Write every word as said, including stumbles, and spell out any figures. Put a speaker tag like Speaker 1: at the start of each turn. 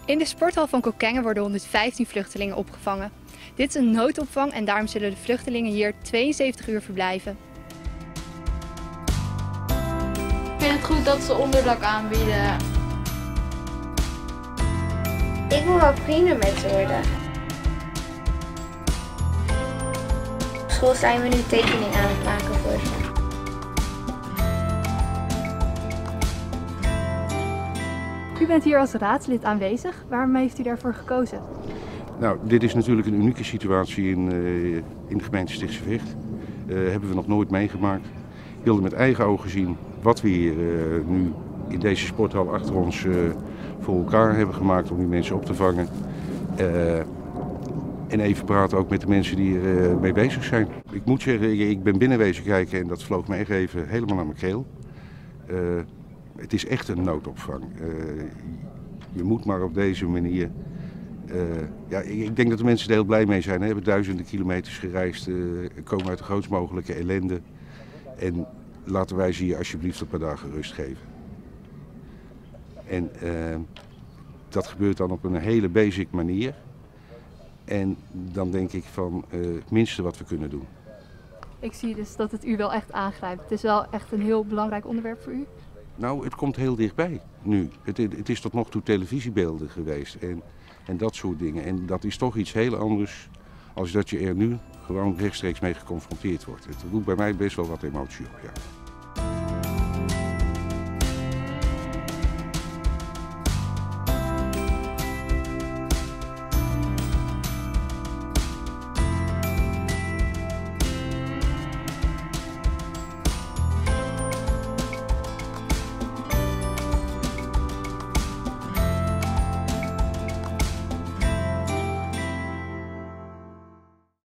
Speaker 1: In de sporthal van Kockengen worden honderdvijftien vluchtelingen opgevangen. Dit is een noodopvang en daarom zullen de vluchtelingen hier tweeënzeventig uur verblijven.
Speaker 2: Ik vind het goed dat ze onderdak aanbieden.
Speaker 3: Ik wil wel vrienden met ze worden. Op school zijn we nu tekening aan het maken voor ze.
Speaker 1: U bent hier als raadslid aanwezig. Waarom heeft u daarvoor gekozen?
Speaker 4: Nou, dit is natuurlijk een unieke situatie in, uh, in de gemeente Stichtse Vecht. Uh, hebben we nog nooit meegemaakt. Ik wilde met eigen ogen zien wat we hier uh, nu in deze sporthal achter ons uh, voor elkaar hebben gemaakt om die mensen op te vangen. Uh, en even praten ook met de mensen die er uh, mee bezig zijn. Ik moet zeggen, ik ben binnenwezen kijken en dat vloog me echt even helemaal naar mijn keel. Uh, het is echt een noodopvang. Uh, je moet maar op deze manier... Uh, ja, ik denk dat de mensen er heel blij mee zijn. Ze hebben duizenden kilometers gereisd, uh, komen uit de grootst mogelijke ellende. En laten wij ze hier alsjeblieft een paar dagen rust geven. En uh, dat gebeurt dan op een hele basic manier. En dan denk ik van uh, het minste wat we kunnen doen.
Speaker 1: Ik zie dus dat het u wel echt aangrijpt. Het is wel echt een heel belangrijk onderwerp voor u.
Speaker 4: Nou, het komt heel dichtbij nu. Het, het is tot nog toe televisiebeelden geweest en, en dat soort dingen. En dat is toch iets heel anders als dat je er nu gewoon rechtstreeks mee geconfronteerd wordt. Het roept bij mij best wel wat emotie op, ja.